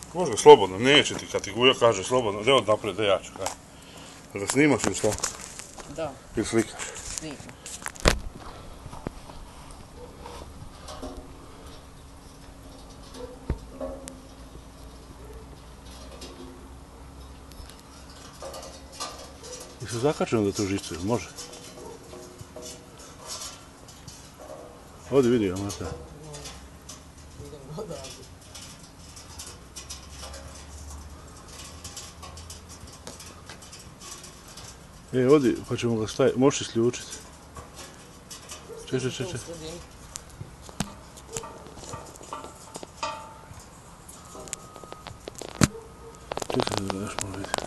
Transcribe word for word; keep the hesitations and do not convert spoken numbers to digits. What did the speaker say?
Može slobodno, neće ti kad ti Gujo kaže slobodno, da od naprijed da ja ću kaj. Da snimaš ili šta? Da. Ili slikaš? Snimam. I se zakačemo da to žicu, može? Odi vidi ga, Marta. Idem odavde. E, odi, pa ćemo ga staviti, možeš isključiti. Če, če, če, če. Čekaj da ga još malo vidi.